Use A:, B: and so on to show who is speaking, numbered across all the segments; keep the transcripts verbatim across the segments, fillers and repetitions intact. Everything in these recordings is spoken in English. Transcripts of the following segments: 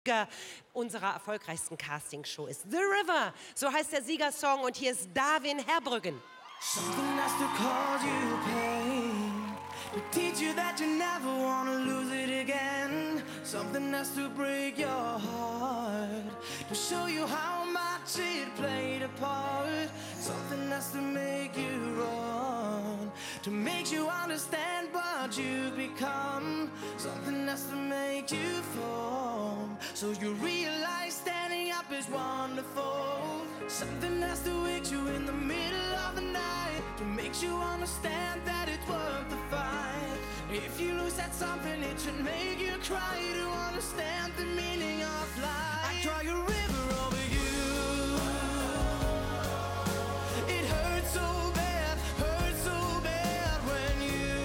A: Sieger unserer erfolgreichsten Castingshow ist. The River, so heißt der Siegersong und hier ist Darwin Herbrüggen.
B: Something has to cause you pain, to teach you that you never want to lose it again. Something has to break your heart, to show you how much it played a part. Something has to make you run, to make you understand what you've become. Something has to make you fall, so you realize standing up is wonderful. Something has to wake you in the middle of the night, to make you understand that it's worth the fight. If you lose that something, it should make you cry, to understand the meaning of life. I draw a river over you. It hurts so bad, hurts so bad when you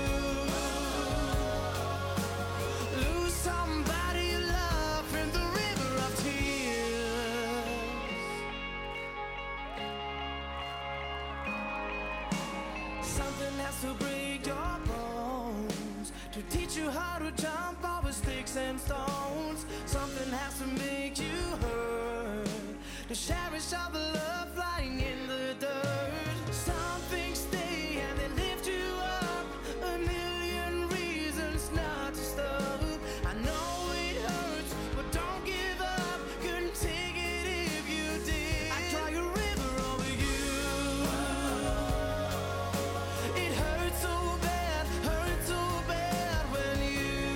B: lose somebody you love in the river of tears. Something has to break your bones, to teach you how to jump over sticks and stones. Something has to make you hurt, to cherish all the love flying in the dirt. Some things stay and they lift you up, a million reasons not to stop. I know it hurts, but don't give up, couldn't take it if you did. I draw a river over you. It hurts so bad, hurts so bad when you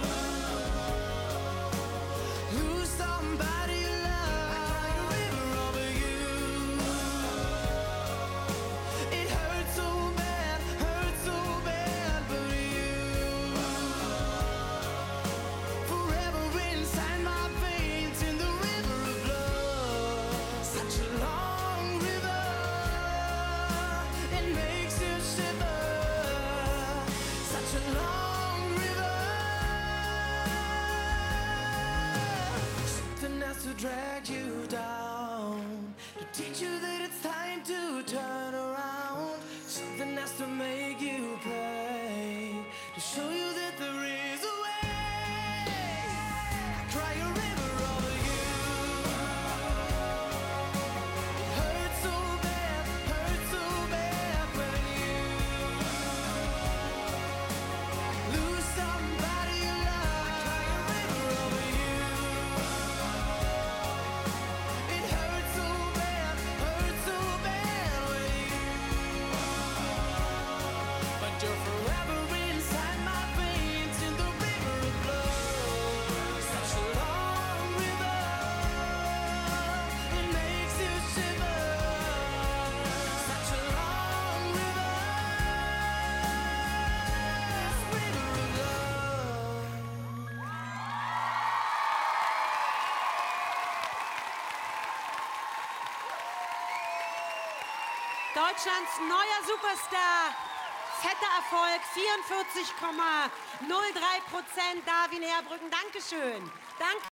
B: lose somebody you love. I draw a river over you. It hurts so bad, hurts so bad, but you forever inside my veins in the river of love. Such a long river, it makes you shiver. Such a long river. Something has to drag you down, to teach you that it's time to turn around. Something has to make you pray, to show you that there is a way. I cry a river over you. It hurts so bad, hurts so bad when you lose somebody you love. I cry a river over you. It hurts so bad, hurts so bad when you, but you're forever inside my veins in the river of blood. Such a long river, it makes you shiver. Such a long river, this river of love.
A: Deutschlands neuer Superstar, fetter Erfolg, vierundvierzig Komma null drei Prozent, Darwin Herbrüggen, Dankeschön. Danke.